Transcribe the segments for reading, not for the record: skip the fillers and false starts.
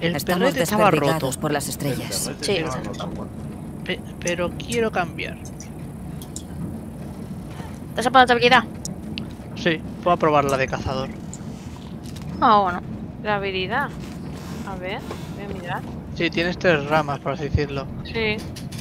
El Estamos perrete estaba roto. desperdigados por las estrellas. Sí. No tan bueno. Pero quiero cambiar. ¿Te has apuntado otra habilidad? Sí, voy a probar la de cazador. Ah, bueno. La habilidad. A ver, voy a mirar. Sí, tienes 3 ramas, por así decirlo. Sí.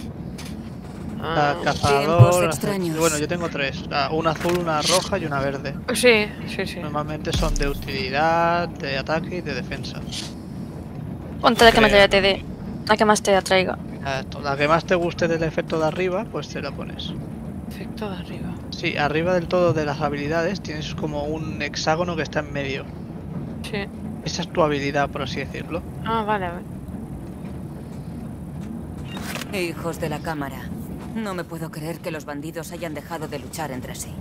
La Tiempos cazador. extraños. Bueno, yo tengo 3. Una azul, una roja y una verde. Sí, sí, sí. Normalmente son de utilidad, de ataque y de defensa. Ponte la que Creo. te dé. La que más te atraiga. La que más te guste del efecto de arriba, pues te la pones. Efecto de arriba. Sí, arriba del todo de las habilidades tienes como un hexágono que está en medio. Sí. Esa es tu habilidad, por así decirlo. Ah, vale, a ver. Hijos de la cámara. No me puedo creer que los bandidos hayan dejado de luchar entre sí.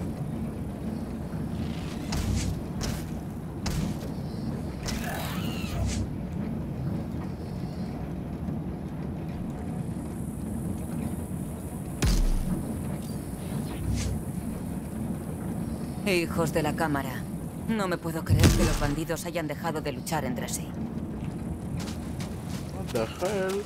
Hijos de la cámara. No me puedo creer que los bandidos hayan dejado de luchar entre sí. What the hell?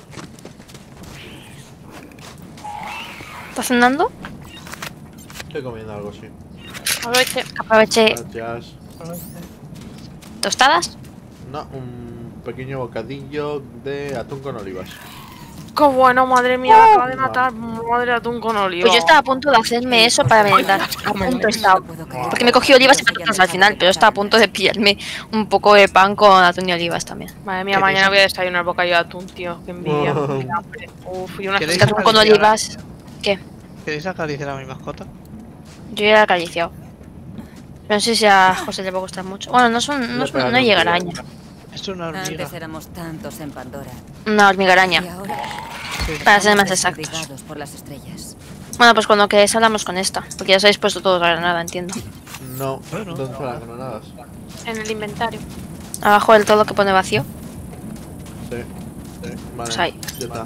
¿Estás cenando? Estoy comiendo algo, sí. Aproveche. Gracias. ¿Tostadas? No, un pequeño bocadillo de atún con olivas. ¡Qué bueno, madre mía! Me acaba de matar madre atún con oliva. Pues yo estaba a punto de hacerme eso para merendar. A punto estaba. Porque me cogí olivas y patatas al final, pero estaba a punto de pillarme un poco de pan con atún y olivas también. Madre mía, ¿Queréis mañana a- voy a desayunar bocadillo de atún, tío. Qué envidia. Wow. Qué hambre. Uf, y una ¿Queréis Es que atún con acariciar? olivas. ¿Qué? ¿Queréis acariciar a mi mascota? Yo ya la he acariciado. Pero no sé si a José le va a gustar mucho. Bueno, no es un, no, es un- no llega araña. Es una hormiga. Antes éramos tantos en Pandora. Una hormiga Y araña. ahora Sí. Para ser estamos más exactos. desperdigados por las estrellas. Bueno, pues cuando queréis hablamos con esta. Porque ya os habéis puesto todos la granada, entiendo. No, Bueno. ¿dónde están las granadas? en el inventario. Abajo del todo que pone vacío. Sí. Vale, Pues ahí. ya está.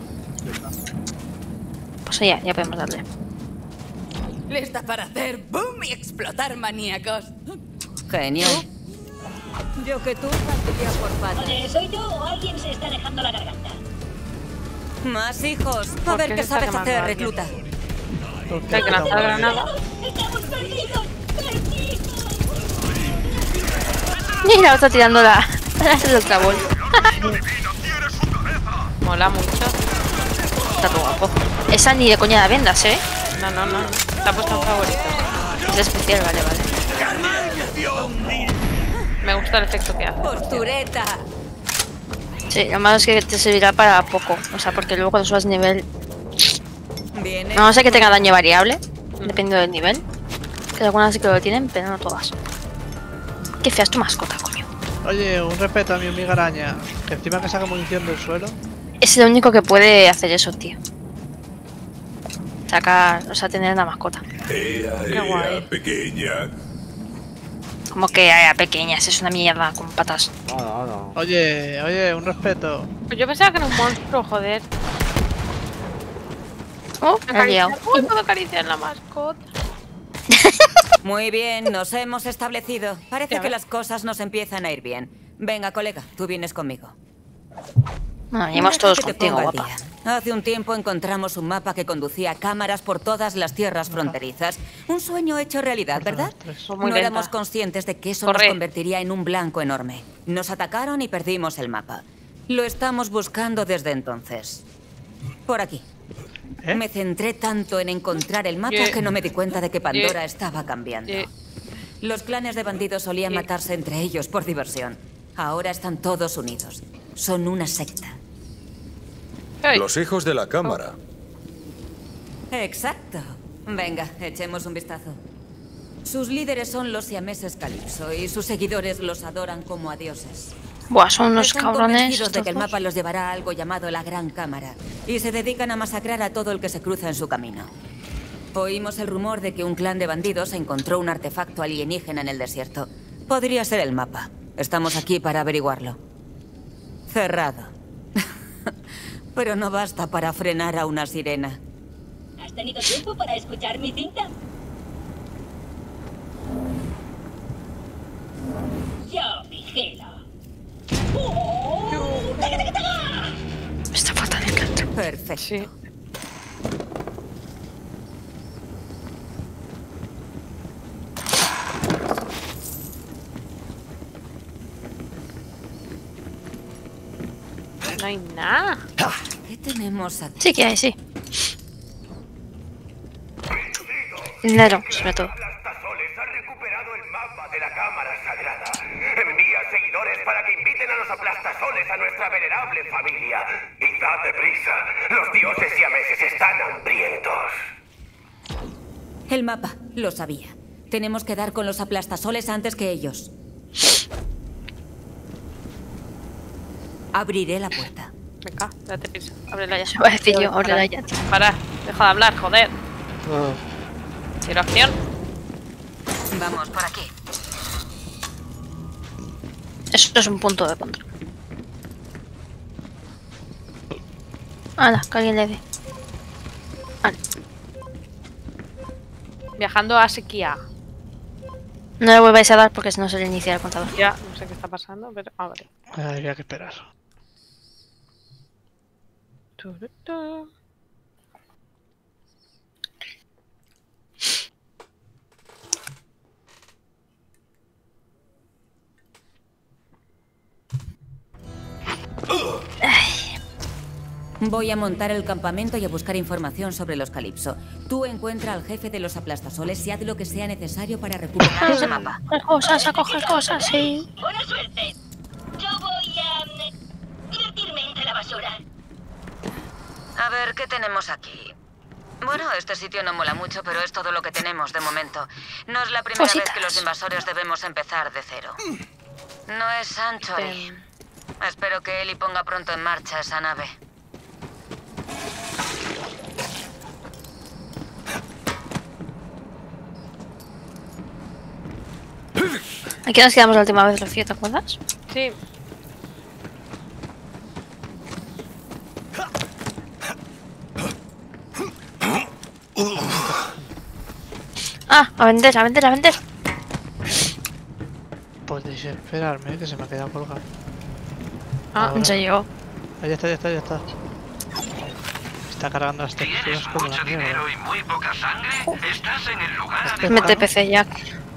Pues ya podemos darle. Lista para hacer boom y explotar maníacos. Genial. Yo que tú saldría por patas. ¿Soy yo o alguien se está dejando la garganta? Más hijos. A ¿Por ver qué qué se está sabes quemando hacer, alguien? recluta. Hay que lanzar granada. ¡Estamos perdidos! ¡Perdidos! Mira, está tirando la del otra bol. Mola mucho. Está todo guapo. Esa ni de coña la vendas, ¿eh? No, no, no. Está puesto en favoritos. Es especial, vale. Me gusta el efecto que hace. Postureta. Sí, lo malo es que te servirá para poco. O sea, porque luego cuando subas nivel. Viene. No sé que tenga daño variable. Dependiendo del nivel. Que algunas sí que lo tienen, pero no todas. Qué fea es tu mascota, coño. Oye, un respeto a mi hormiga araña. Que encima que saca munición del suelo. Es el único que puede hacer eso, tío. Sacar, o sea, tener una mascota. Qué guay. Pequeña. Como que a pequeñas, es una mierda con patas. No. Oye, un respeto. Pues yo pensaba que era un monstruo, joder. Oh, me he liado. Uy, puedo acariciar la mascota. Muy bien, nos hemos establecido. Parece Ya que ves. las cosas nos empiezan a ir bien. Venga, colega, tú vienes conmigo. Bueno, iremos Deja todos que te contigo, ponga al guapa. día. Hace un tiempo encontramos un mapa que conducía cámaras por todas las tierras fronterizas. Un sueño hecho realidad, ¿verdad? Fue muy No lenta. éramos conscientes de que eso Corre. nos convertiría en un blanco enorme. Nos atacaron y perdimos el mapa. Lo estamos buscando desde entonces. Por aquí. ¿Eh? Me centré tanto en encontrar el mapa Yeah. que no me di cuenta de que Pandora estaba cambiando. Yeah. Los clanes de bandidos solían Yeah. matarse entre ellos por diversión. Ahora están todos unidos. Son una secta. Hey. Los hijos de la cámara. Exacto. Venga, echemos un vistazo. Sus líderes son los siameses Calypso y sus seguidores los adoran como a dioses. Buah, son unos Están cabrones. convencidos de que el estos dos. mapa los llevará a algo llamado la Gran Cámara y se dedican a masacrar a todo el que se cruza en su camino. Oímos el rumor de que un clan de bandidos encontró un artefacto alienígena en el desierto. Podría ser el mapa. Estamos aquí para averiguarlo. Cerrado. Pero no basta para frenar a una sirena. ¿Has tenido tiempo para escuchar mi cinta? Yo vigilo. Perfecto. Sí. No hay nada. ¿Qué tenemos aquí? Sí que hay, sí. Dinero, sobre todo. Aplastasoles ha recuperado el mapa de la cámara sagrada. Envía seguidores para que inviten a los aplastasoles a nuestra venerable familia. Y date prisa, los dioses siameses están hambrientos. El mapa, lo sabía. Tenemos que dar con los aplastasoles antes que ellos. Abriré la puerta. Venga, date prisa. Ábrela ya. Se va a decir yo, ahora ya. Para, deja de hablar, joder. Quiero acción. Vamos por aquí. Eso es un punto de control. Hala, que alguien le dé. Vale. Viajando a sequía. No le volváis a dar porque si no se le inicia el contador. Ya, no sé qué está pasando, pero... Ah, vale. Habría que esperar. Turutu. Voy a montar el campamento y a buscar información sobre los Calipso. Tú encuentra al jefe de los aplastasoles y haz lo que sea necesario para recuperar ese mapa. A coger cosas, sí. Buena suerte. Yo voy a divertirme entre la basura. A ver, ¿qué tenemos aquí? Bueno, este sitio no mola mucho, pero es todo lo que tenemos de momento. No es la primera vez que los invasores debemos empezar de cero. No es Sanctuary. Espero que Eli ponga pronto en marcha esa nave. Aquí nos quedamos la última vez, Rocío, ¿te acuerdas? Sí. Ah, a vender, a vender, a vender. Podéis esperarme, que se me ha quedado colgado. Ah, Ahora. en serio. Ah, ya está, ya está, ya está. Está cargando las texturas como la mierda. Y muy poca sangre. Estás en el lugar Mete PC ya.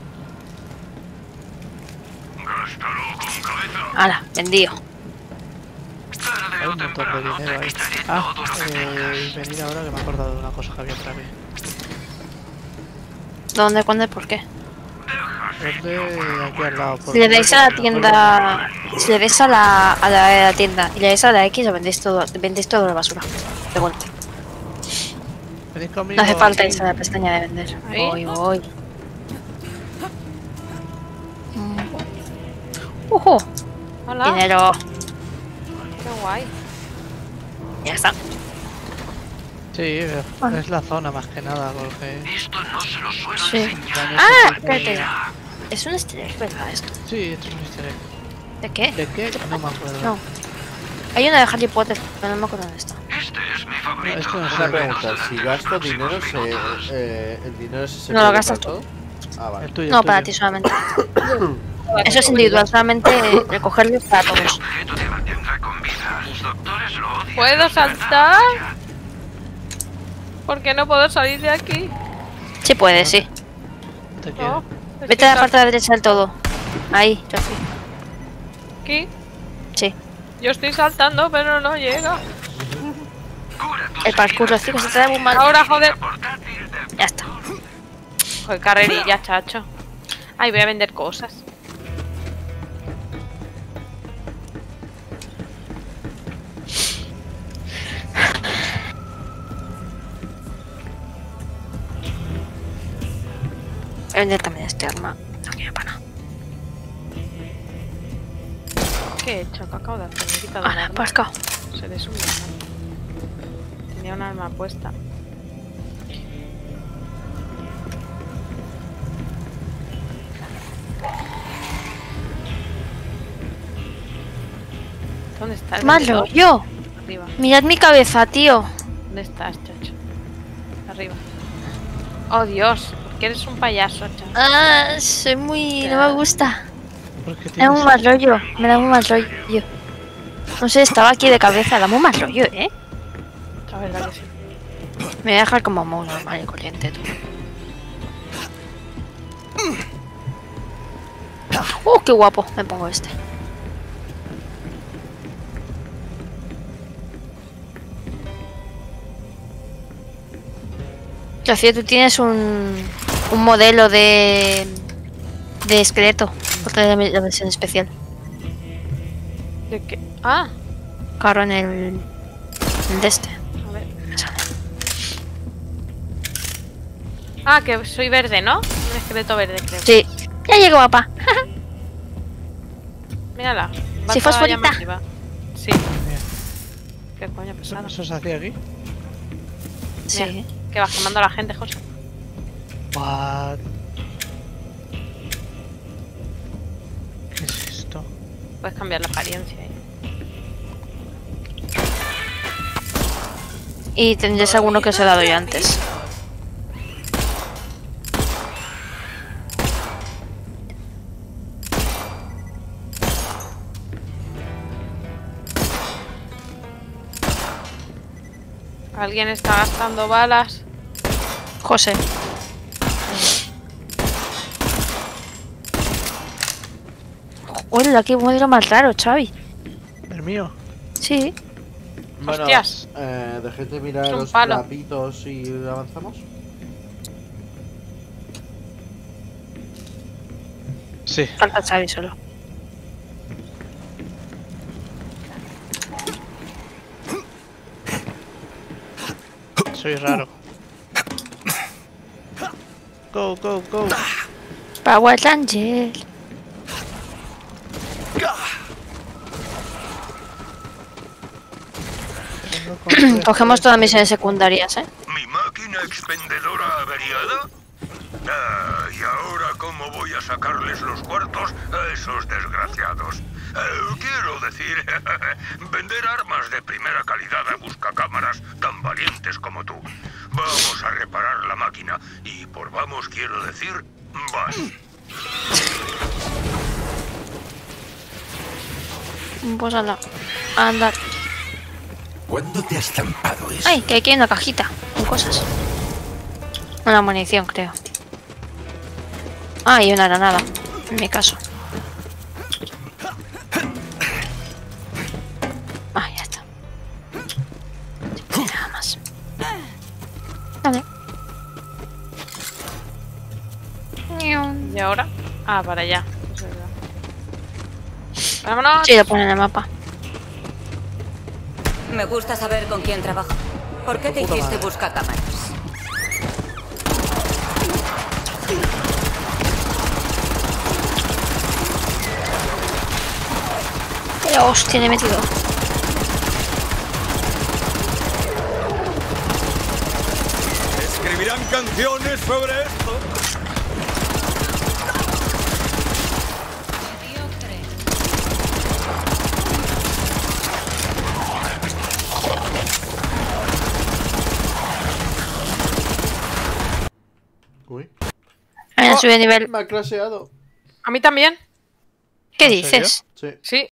Hala, vendido. Hay un montón de dinero ahí. Ah, venir ahora que me he acordado de una cosa que había otra vez. ¿Dónde, cuándo y por qué? ¿Dónde? Aquí al lado. Si le dais a la tienda. Si le dais a la tienda y le dais a la X, lo vendéis todo a la basura. De golpe. Venid conmigo. No hace falta irse a la pestaña de vender. Ahí. Voy. Hola. Dinero. Qué guay. Ya está. Sí, pero es la zona más que nada, porque... Esto no se lo suelo Sí. daño Ah, se puede- espérate. Es un easter egg, ¿verdad? Esto. Sí, esto es un easter egg. ¿De qué? ¿De qué? No me acuerdo. No. Hay una de Harry Potter, pero no me acuerdo dónde está. Este es mi No, favorito. esto no Una sé. pregunta, si gasto dinero, el dinero se No lo puede gastas para todo. Ah, vale. El tuyo, No, el para tuyo. ti solamente. Eso es individual, solamente recogerlo para todos. Objeto te mantendrá con vida. Los doctores lo odian. ¿Puedo saltar? ¿Por qué no puedo salir de aquí? Sí puedes, sí. Te quiero. No. Vete a la parte de la derecha del todo. Ahí, Rocío. Aquí. Sí. Yo estoy saltando, pero no llega. Cura tus El parkour, Rocío, que se te da muy mal. Ahora, joder. portátil de Ya está. Joder, carrerilla, chacho. Ay, voy a vender cosas. Voy a vender también este arma. No quiero para nada. ¿Qué he hecho? ¿Qué acabo de hacer? Me he quitado un Ahora, arma. pascao. Se le subió. Tenía un arma puesta. ¿Dónde estás? Malo, yo. Arriba. Mirad mi cabeza, tío. ¿Dónde estás, chacho? Arriba. Oh, Dios. ¿Por qué eres un payaso, chacho? Ah, soy muy... no me gusta. Porque Me da muy mal rollo. Me da muy mal rollo. No sé, estaba aquí de cabeza. Da muy mal rollo, ¿eh? La verdad que sí. Me voy a dejar como mouse normal y corriente, tú. Qué guapo. Me pongo este. Rocío, tú tienes un modelo de esqueleto. Otra de la versión especial. ¿De qué? Ah, Claro, en el de este. a ver. Ah, que soy verde, ¿no? Un esqueleto verde, creo. Sí. Ya llegó, papá. Mírala. Va Sí, toda fosforita. llamativa. Sí. ¿Qué coño pesado? ¿Eso se hacía aquí? Sí. Que vas quemando a la gente, José. What? ¿Qué es esto? Puedes cambiar la apariencia. Y tendréis alguno que os he dado yo antes. Alguien está gastando balas. José. Hola, qué modelo más raro, Xavi. ¿El mío? Sí. Bueno, Hostias. dejéis de mirar Es un los palo. trapitos y avanzamos. Sí. Falta Xavi solo. Soy raro. Go, go, go. Power Ranger. Cogemos todas misiones secundarias, ¿eh? ¿Mi máquina expendedora averiada? Ah, ¿y ahora cómo voy a sacarles los cuartos a esos desgraciados? Quiero decir, vender armas de primera calidad a buscacámaras tan valientes como tú. Vamos a reparar la máquina. Y por vamos quiero decir, vas. Pues anda. Anda. ¿Cuándo te has zampado eso? Ay, que aquí hay una cajita con cosas. Una munición, creo. Ah, y una granada. En mi caso. Ah, ya está. Nada más. Vale. ¿Y ahora? Ah, para allá. Es verdad. ¡Vámonos! Sí, lo pone en el mapa. Me gusta saber con quién trabajo. ¿Por qué te hiciste buscacámaras? Hostia, le he metido. ¿Escribirán canciones sobre esto? Uy. A mí me sube de nivel. Me ha crasheado. ¿A mí también? ¿Qué ¿En dices? Sí. Sí.